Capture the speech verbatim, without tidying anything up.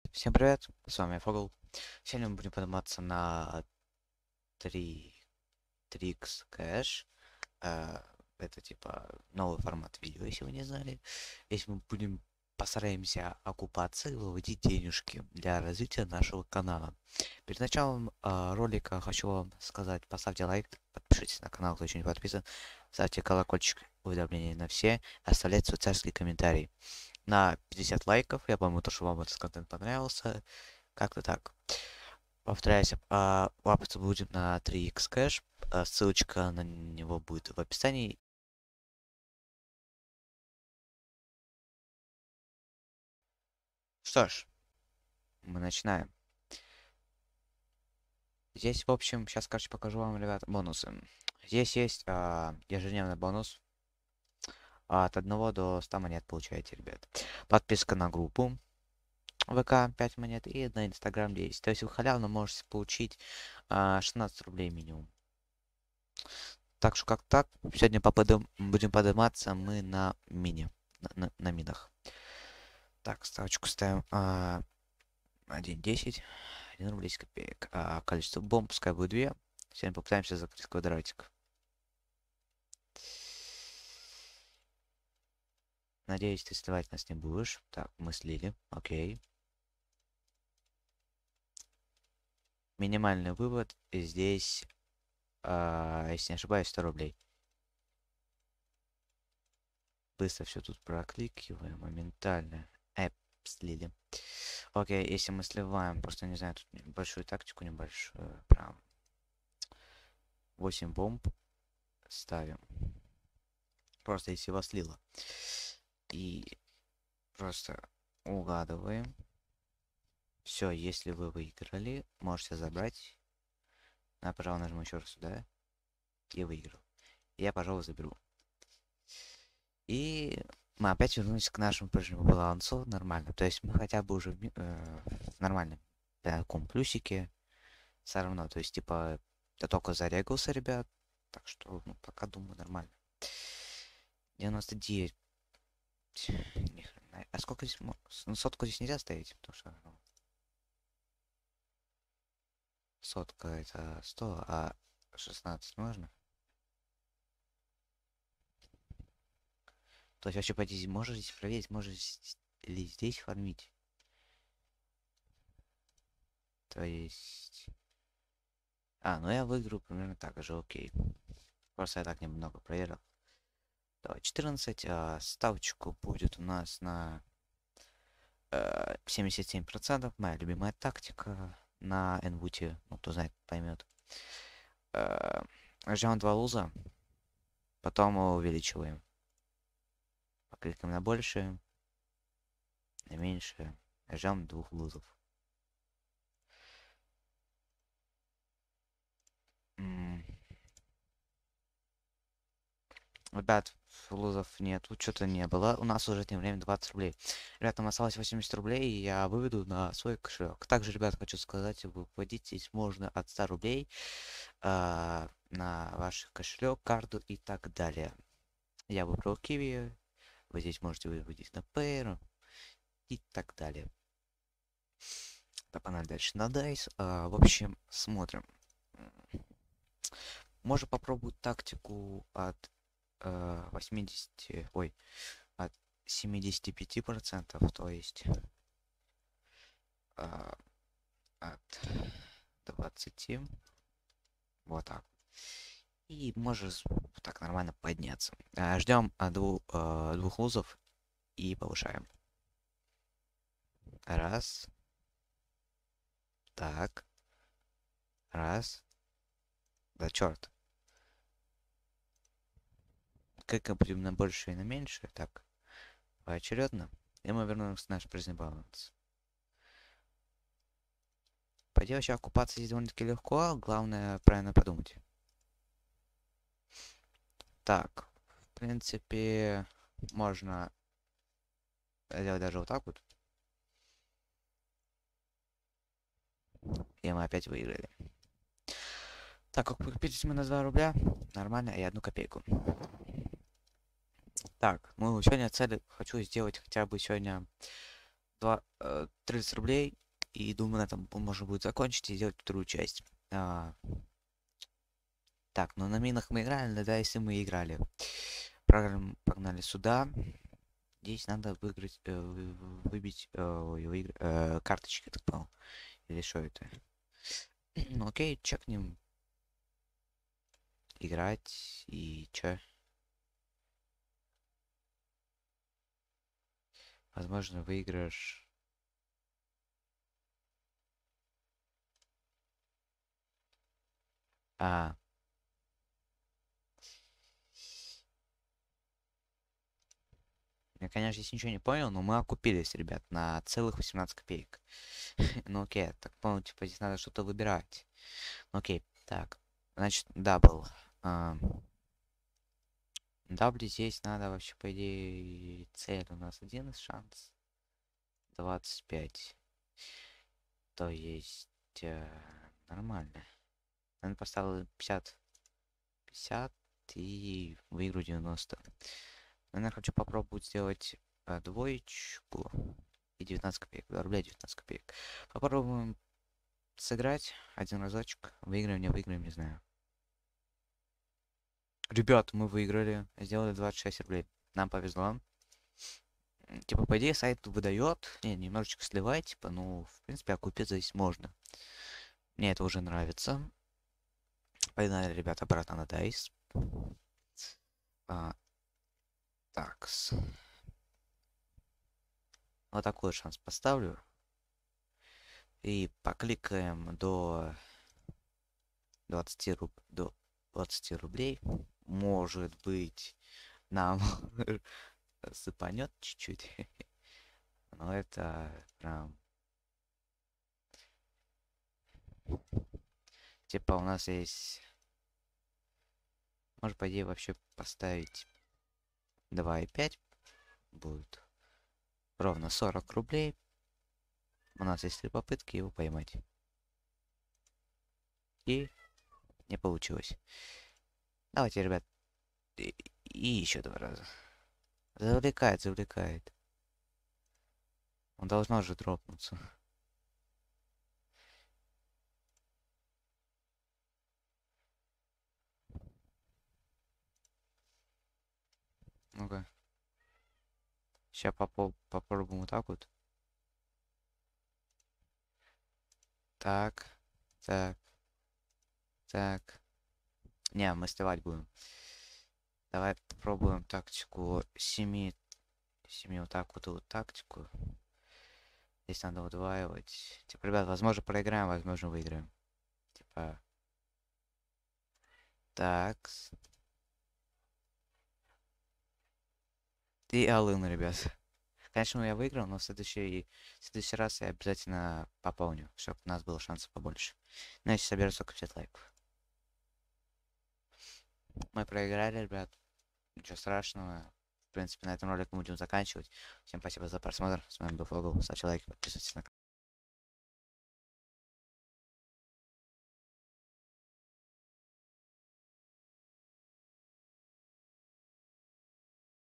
Всем привет, с вами Фогл. Сегодня мы будем подниматься на три Trix Cash. Э, Это типа новый формат видео, если вы не знали. Если мы будем постараемся окупаться и выводить денежки для развития нашего канала. Перед началом э, ролика хочу вам сказать, поставьте лайк, подпишитесь на канал, кто еще не подписан, ставьте колокольчик уведомлений на все, оставляйте свой царский комментарий. На пятьдесят лайков, я помню, то, что вам этот контент понравился. Как-то так. Повторяюсь, а, лапаться будем на три икс Cash. а, Ссылочка на него будет в описании. Что ж, мы начинаем. Здесь, в общем, сейчас, короче, покажу вам, ребят, бонусы. Здесь есть а, ежедневный бонус. От одного до ста монет получаете, ребят. Подписка на группу ВК пять монет и на Инстаграм десять. То есть вы халявно можете получить а, шестнадцать рублей минимум. Так что как так, сегодня попадем, будем подниматься мы на мини, на, на, на минах. Так, ставочку ставим а, один десять, один рубль десять копеек. А количество бомб пускай будет две. Сегодня попытаемся закрыть квадратик. Надеюсь, ты сливать нас не будешь. Так, мы слили, окей. Минимальный вывод здесь, а, если не ошибаюсь, сто рублей. Быстро все тут прокликиваем, моментально. Эп, слили. Окей, если мы сливаем, просто не знаю, тут небольшую тактику небольшую, прям восемь бомб ставим. Просто если вас слило. И просто угадываем. Все, если вы выиграли, можете забрать. Я, пожалуй, нажму еще раз сюда. И выиграл. Я, пожалуй, заберу. И мы опять вернулись к нашему прежнему балансу. Нормально. То есть мы хотя бы уже в, э, в нормальном таком плюсике. Все равно. То есть, типа, я только зарегался, ребят. Так что, ну, пока думаю, нормально. девяносто девять. Ни хрена. А сколько здесь? Ну, сотку здесь нельзя ставить, потому что ну, сотка это сто, а шестнадцать можно? То есть вообще пойти, можешь здесь проверить, можешь ли здесь фармить? То есть... А, ну я выиграю примерно так же, окей. Просто я так немного проверил. Давай, четырнадцать, а ставочку будет у нас на э, семьдесят семь процентов. Моя любимая тактика на энвуте, ну кто знает, поймет. Э, ждем два луза, потом мы увеличиваем. Кликаем на больше, на меньше, ждем двух лузов. М. Ребят, лузов нету, что-то не было. У нас уже тем временем двадцать рублей. Ребят, нам осталось восемьдесят рублей, и я выведу на свой кошелек. Также, ребят, хочу сказать, выводить здесь можно от ста рублей а, на ваш кошелек, карту и так далее. Я выбрал Киви, вы здесь можете выводить на Payer и так далее. Погнали дальше на Dice. А, в общем, смотрим. Можно попробовать тактику от э, восьмидесяти, ой, от семидесяти пяти процентов, то есть э, от двадцати, вот так. И можешь так нормально подняться. Э, ждем э, двух, э, двух лузов и повышаем. Раз. Так. Раз. Да черт. Как будем на больше и на меньше, так, поочередно. И мы вернемся в наш прежний баланс. По идее, вообще окупаться здесь довольно-таки легко, главное правильно подумать. Так, в принципе, можно сделать даже вот так вот. И мы опять выиграли. Так, как купить мы на два рубля, нормально, и одну копейку. Так, ну сегодня цель хочу сделать хотя бы сегодня два, э, тридцать рублей. И думаю, на этом можно будет закончить и сделать вторую часть. А, так, ну на минах мы играли, да, если мы играли. Программ погнали сюда. Здесь надо выиграть, э, вы- вы- выбить э, ой, выигр- э, карточки, я так понял. Или что это? Ну окей, чекнем. Играть и чё? Возможно, выигрыш. А, я, конечно, здесь ничего не понял, но мы окупились, ребят, на целых восемнадцать копеек. Ну окей, я так понял, типа здесь надо что-то выбирать. Ну окей, так. Значит, дабл. А, дабл здесь надо вообще, по идее, цель у нас один шанс. двадцать пять. То есть э, нормально. Наверное, поставил пятьдесят. пятьдесят и выиграю девяносто. Наверное, хочу попробовать сделать э, двоечку и девятнадцать копеек. два рубля девятнадцать копеек. Попробуем сыграть один разочек. Выиграем, не выиграем, не знаю. Ребят, мы выиграли. Сделали двадцать шесть рублей. Нам повезло. М, Типа, по идее, сайт выдает. Не, немножечко сливает, типа, ну, в принципе, окупиться здесь можно. Мне это уже нравится. Погнали, ребята, обратно на дайс. А, такс. Вот такой шанс поставлю. И покликаем до двадцати руб... до двадцати рублей. Может быть, нам сыпанет чуть-чуть. Но это прям... Типа у нас есть... Может, по идее, вообще поставить два и пять будет. Ровно сорок рублей. У нас есть три попытки его поймать. И не получилось. Давайте, ребят, и, и еще два раза. Завлекает, завлекает. Он должно же дропнуться. Ну-ка. Сейчас попо попробуем вот так вот. Так. Так. Так. Не, мы сливать будем. Давай попробуем тактику семи. Семи вот так вот, вот тактику. Здесь надо удваивать. Типа, ребят, возможно проиграем, возможно выиграем. Типа. Так. И алын, ребят. Конечно, я выиграл, но в следующий, в следующий раз я обязательно пополню, чтобы у нас было шансов побольше. Ну, если соберу сто пятьдесят лайков. Мы проиграли, ребят. Ничего страшного. В принципе, на этом ролик мы будем заканчивать. Всем спасибо за просмотр. С вами был Фогл. Ставьте лайки, подписывайтесь на канал.